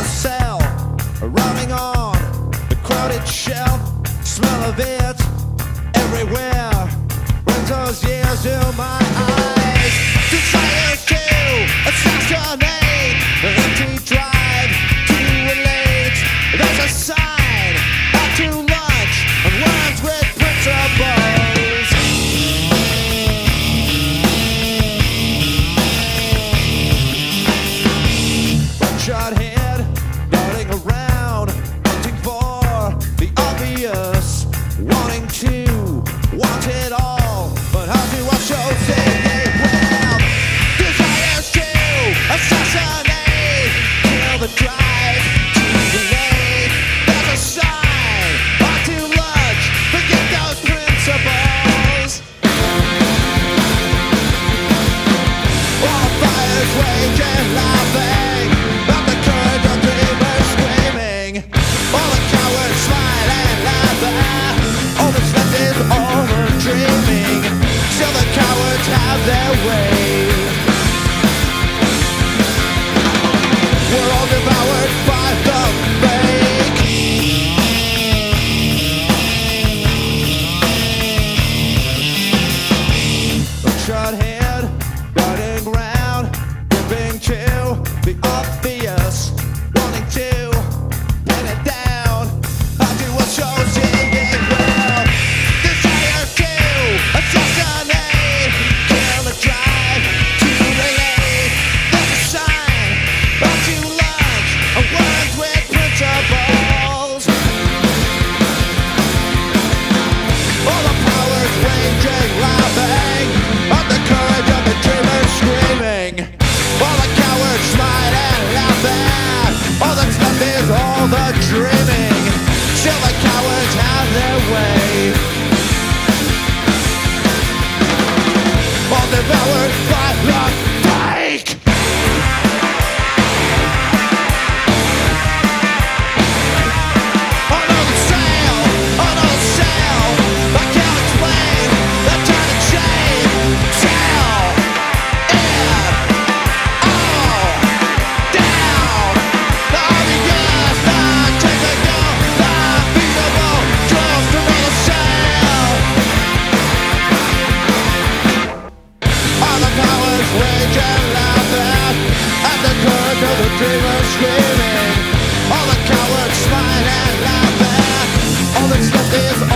cell, running on the crowded shelf. Smell of it everywhere brings those years to my eyes. Desires to assassinate, an empty drive to relate. There's a sign out to lunch and words with principles. Bloodshot head darting around, hunting for the obvious, wanting to want it all, but how do I show it well? Desires to assassinate, kill the drive to relate. There's a sign out to lunch, forget those principles. All fires raging, laughing, not the courage of dreamers screaming. All the cowards smile and laugh. All that's left is all the dreaming. Still the cowards have their way. We're all devoured by the fake. Bloodshot head darting round, gripping to the obvious, wanting to pin it down. How do I show seeing it well? Desire to assassinate, kill the drive to relate. There's a sign out to lunch, a words with principles. All the powers raging, laughing, on the courage of the dreamers screaming. All the cowards smile and laughing. All that's left is all the dreaming. Still the cowards have their way. All devoured by the fake. Another sail, another sail. I can't explain the turn and chain. Sail in, all down. The obvious, the typical, the feasible, just another sail. All the powers raging, laughing, at the courage of the dreamers screaming. All the cowards smile and laughing. All that's left is